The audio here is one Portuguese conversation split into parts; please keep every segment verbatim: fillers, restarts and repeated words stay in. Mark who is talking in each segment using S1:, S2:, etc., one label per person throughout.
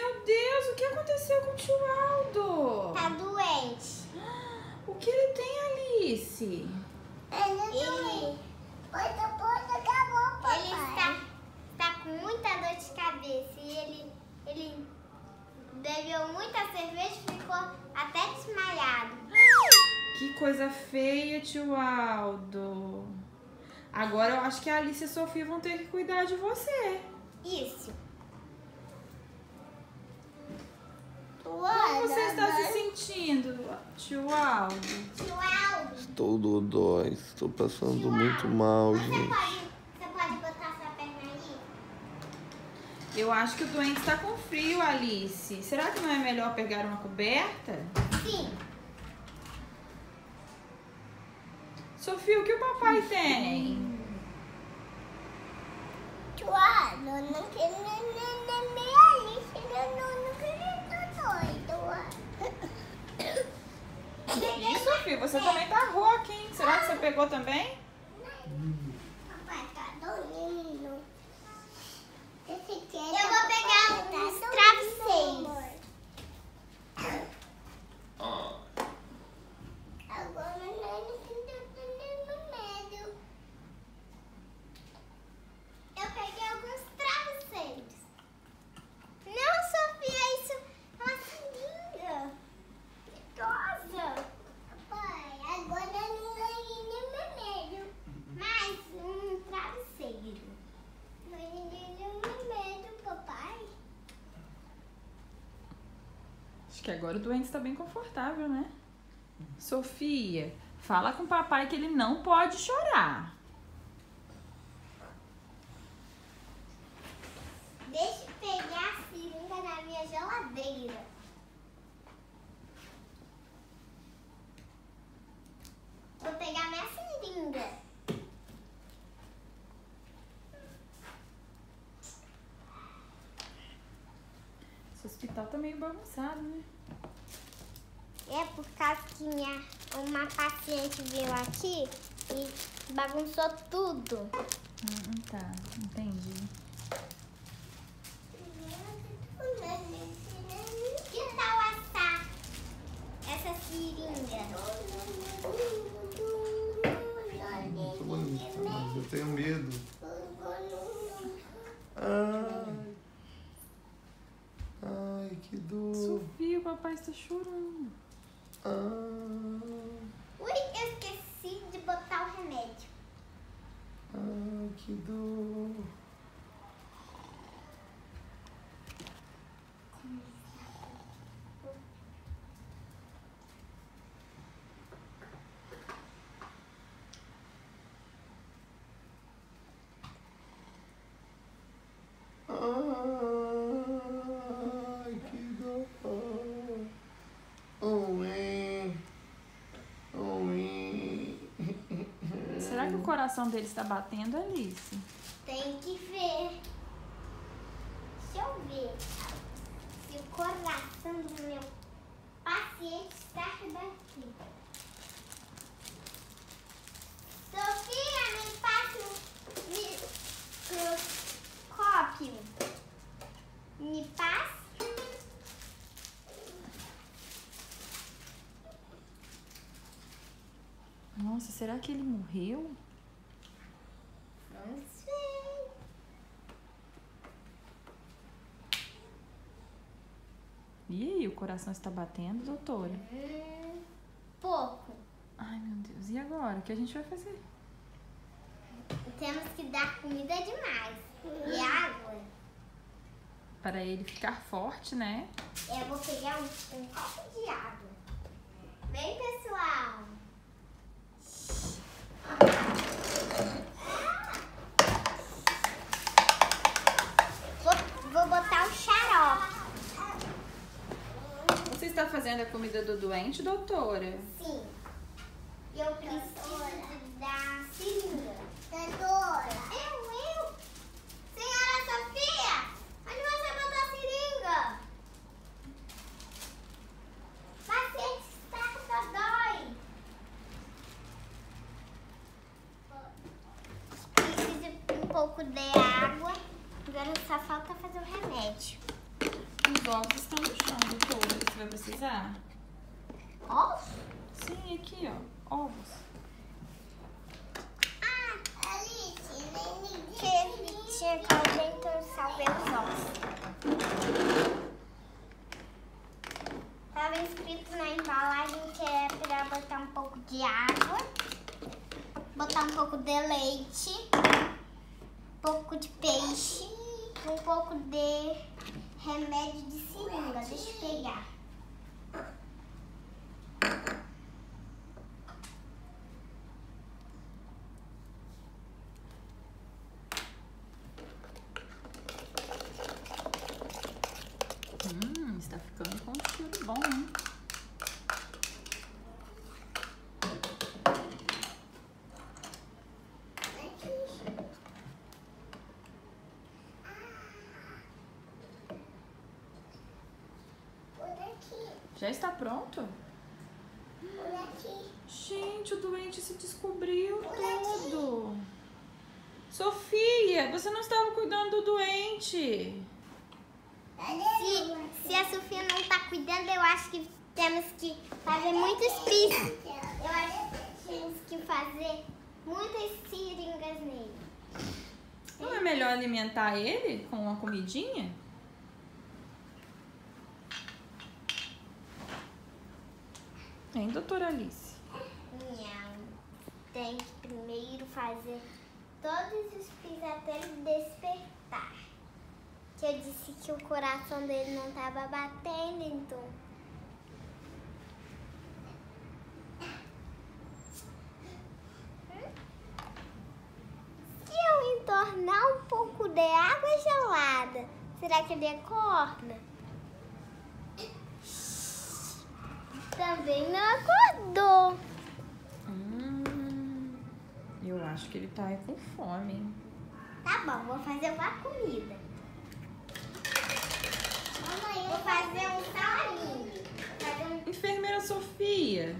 S1: Meu Deus, o que aconteceu com o tio Aldo?
S2: Tá doente.
S1: O que ele tem, Alice?
S2: Ele, ele, pode, pode, acabou, papai. Ele está, está com muita dor de cabeça e ele, ele bebeu muita cerveja e ficou até desmaiado.
S1: Que coisa feia, tio Aldo. Agora eu acho que a Alice e a Sofia vão ter que cuidar de você.
S2: Isso.
S1: Como você está se sentindo, tio Aldo?
S2: Tio Aldo.
S3: Estou dodói, estou passando muito mal,
S2: Você
S3: gente.
S2: pode, você pode botar sua perna aí?
S1: Eu acho que o doente está com frio, Alice. Será que não é melhor pegar uma coberta?
S2: Sim.
S1: Sofia, o que o papai tem?
S2: Tio Aldo, não quero nem Alice, eu não quero
S1: Que isso, Sofia? Você também tá rouca, hein? Será que você pegou também?
S2: Papai tá dormindo. Eu vou pegar uns travesseiros. Agora eu não tô medo. Eu peguei alguns travesseiros. Não, Sofia, isso é uma seringa. Gostosa. Papai, agora eu não ganhei nem medo. Mais um travesseiro. Não ganhei nem medo, papai.
S1: Acho que agora o doente está bem confortável, né? Sofia, fala com o papai que ele não pode chorar.
S2: Deixa eu pegar a seringa na minha geladeira. Vou pegar minha seringa.
S1: Esse hospital tá meio bagunçado, né?
S2: É por causa que minha, uma paciente veio aqui e bagunçou tudo.
S1: Hum, tá, entendi.
S2: Que tal assar essa seringa?
S3: Muito bonito, mas eu tenho medo. Ai, ai, que dor.
S1: Sofia, o papai está chorando.
S3: Ai,
S2: Ui, eu esqueci de botar o remédio.
S3: ai, que dor. Ai, que dor. Oi. Oi.
S1: Será que o coração dele está batendo, Alice?
S2: Tem que ver. Deixa eu ver se o coração do meu paciente está batendo. Sofia, me passa um microscópio. Me passa.
S1: Nossa, será que ele morreu?
S2: Não sei.
S1: E aí, o coração está batendo, doutora?
S2: Hum, pouco.
S1: Ai, meu Deus, e agora? O que a gente vai fazer?
S2: Temos que dar comida demais. E água.
S1: Para ele ficar forte, né?
S2: Eu vou pegar um, um copo de água. Vem, pessoal. Vou, vou botar o xarope.
S1: Você está fazendo a comida do doente, doutora?
S2: Sim. Eu preciso da seringa. Doutora. Eu, eu. Senhora Sofia, onde você botou a seringa? Paciente está dodói. Preciso um pouco de água. Agora só falta fazer o remédio.
S1: Os ovos estão no chão, doutora. Você vai precisar?
S2: Ovos?
S1: Sim, aqui, ó. Ovos.
S2: Ah, Alice, nem que tinha cá dentro, eu salvei os ovos. Estava escrito na embalagem que é para botar um pouco de água, botar um pouco de leite, um pouco de peixe, um pouco de remédio de seringa. Deixa eu pegar.
S1: Hum, está ficando com um cheiro bom, hein? Já está pronto? Gente, o doente se descobriu todo. Sofia, você não estava cuidando do doente.
S2: Se, se a Sofia não está cuidando, eu acho que temos que fazer muitos pistas. Eu acho que temos que fazer muitas seringas nele.
S1: Não é melhor alimentar ele com uma comidinha? Hein, doutora Alice?
S2: Não. Tem que primeiro fazer todos os pistas até ele despertar. Que eu disse que o coração dele não estava batendo, então. Se eu entornar um pouco de água gelada, será que ele acorda? Também não acordou.
S1: Hum, eu acho que ele tá aí com fome, hein?
S2: Tá bom, vou fazer uma comida. Mamãe, vou fazer um salinho. Fazer um...
S1: Enfermeira Sofia.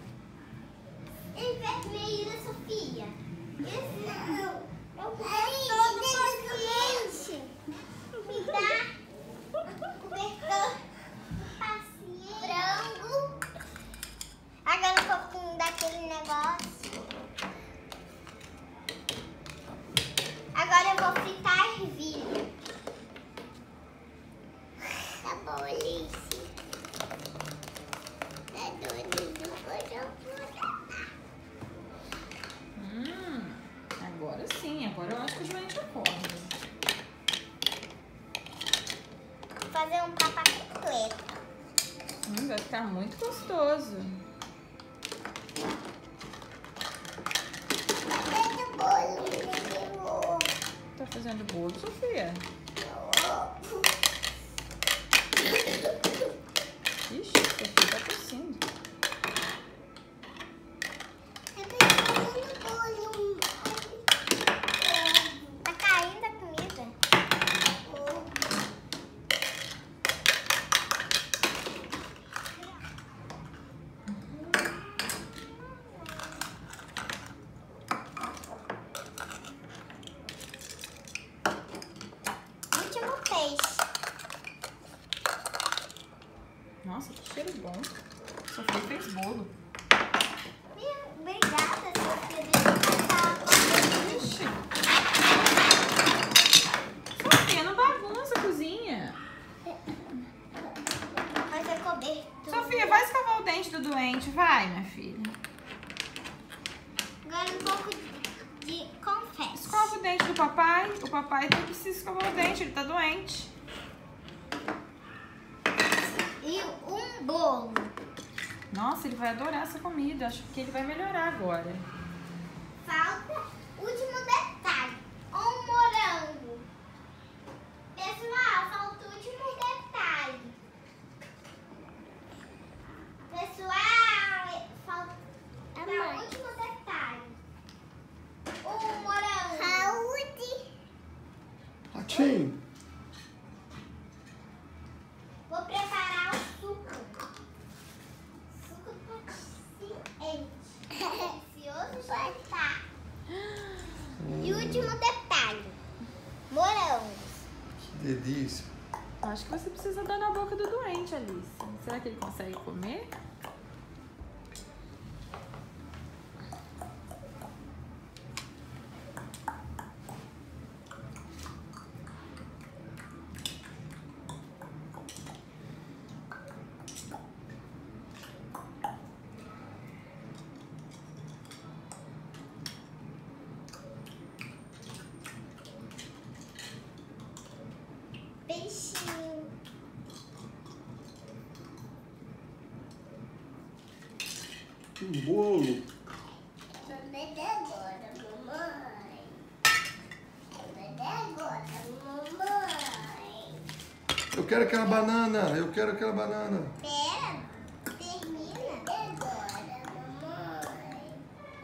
S2: Enfermeira Sofia. Esse não. Eu quero todo paciente. Me dá cobertor. Paciente. Frango. Agora um pouquinho daquele negócio. Agora eu vou fritar ervilha. Tá bom, Alice. Tá doido do coração.
S1: Hum, agora sim, agora eu acho que o doente acorda.
S2: Vou fazer um papa completo.
S1: Hum, vai ficar muito gostoso.
S2: Fazendo bolo,
S1: Tá fazendo bolo, Sofia? Ixi, a Sofia tá tossindo.
S2: Tá caindo a comida. Último peixe.
S1: Nossa, que cheiro bom. Sofia fez bolo.
S2: Obrigada, Sofia. Deixa eu passar a
S1: Ixi. Sofia, não bagunça a cozinha.
S2: fazer cobertura.
S1: Sofia, vai escovar o dente do doente, vai, minha filha.
S2: Agora um pouco de confete.
S1: Escova o dente do papai. O papai tem que se escovar o dente, ele tá doente.
S2: E um bolo.
S1: Nossa, ele vai adorar essa comida. Acho que ele vai melhorar agora.
S2: Falta último detalhe. Um morango. Pessoal, falta o último detalhe. Pessoal, falta o último detalhe. Um morango. Saúde.
S3: Ratinho.
S2: Vou preparar o suco. Suco paciente. Delicioso já está. E o último detalhe. Morangos.
S3: Que delícia.
S1: Acho que você precisa dar na boca do doente, Alice. Será que ele consegue comer?
S2: Peixinho.
S3: Um bolo.
S2: Mamãe agora, mamãe. Mamãe agora, mamãe.
S3: Eu quero aquela banana. Eu quero aquela banana.
S2: Pera, termina. Agora, mamãe.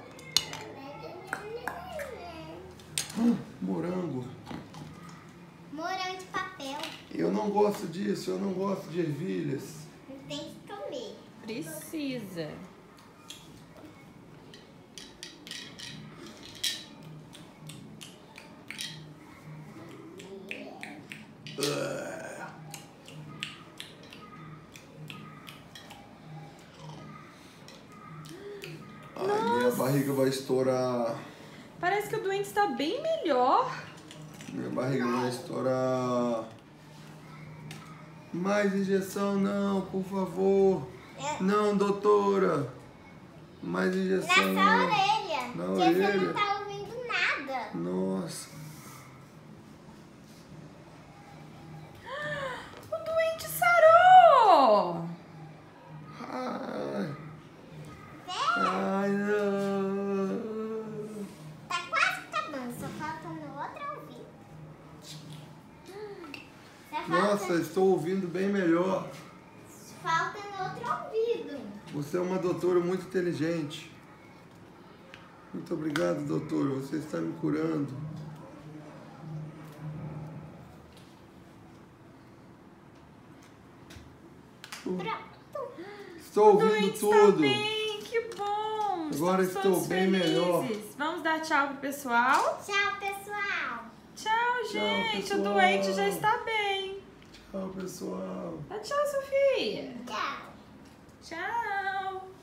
S3: Ah, morango.
S2: Morango de papel.
S3: Eu não gosto disso. Eu não gosto de ervilhas.
S2: Não tem que comer.
S1: Precisa.
S3: Ai, minha barriga vai estourar.
S1: Parece que o doente está bem melhor.
S3: Minha barriga vai estourar. Mais injeção não, por favor. Não, doutora. Mais injeção
S2: Nessa
S3: não.
S2: orelha.
S3: Na
S2: Porque você
S3: orelha.
S2: não tá ouvindo nada.
S3: Nossa.
S1: O doente sarou!
S3: Ai. Ai, não.
S2: Tá quase acabando, só falta no outro ouvido. Só falta,
S3: Nossa, estou ouvindo bem melhor.
S2: falta no outro ouvido.
S3: Você é uma doutora muito inteligente. Muito obrigado, doutor. Você está me curando.
S2: Pronto.
S3: Estou
S1: O
S3: ouvindo
S1: doente
S3: tudo.
S1: está bem, que bom.
S3: Agora
S1: Estamos
S3: estou
S1: todos
S3: bem melhor.
S1: felizes. Vamos dar tchau pro pessoal?
S2: Tchau, pessoal.
S1: Tchau, gente.
S3: pessoal.
S1: O doente já está bem.
S3: Tchau, pessoal.
S1: Dá tchau, Sofia.
S2: Tchau.
S1: Tchau.